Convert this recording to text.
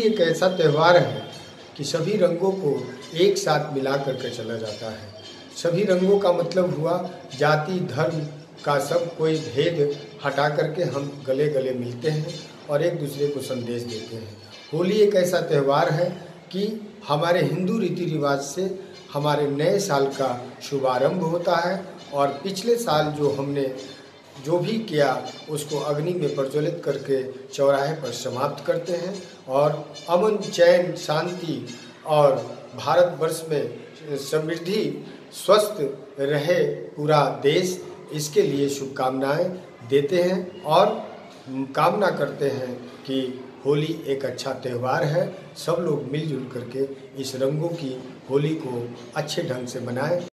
एक ऐसा त्यौहार है कि सभी रंगों को एक साथ मिला करके चला जाता है। सभी रंगों का मतलब हुआ जाति धर्म का सब कोई भेद हटा करके हम गले गले मिलते हैं और एक दूसरे को संदेश देते हैं। होली एक ऐसा त्यौहार है कि हमारे हिंदू रीति रिवाज से हमारे नए साल का शुभारंभ होता है और पिछले साल जो हमने जो भी किया उसको अग्नि में प्रज्वलित करके चौराहे पर समाप्त करते हैं और अमन चैन शांति और भारतवर्ष में समृद्धि स्वस्थ रहे पूरा देश, इसके लिए शुभकामनाएं देते हैं और कामना करते हैं कि होली एक अच्छा त्यौहार है। सब लोग मिलजुल करके इस रंगों की होली को अच्छे ढंग से मनाएं।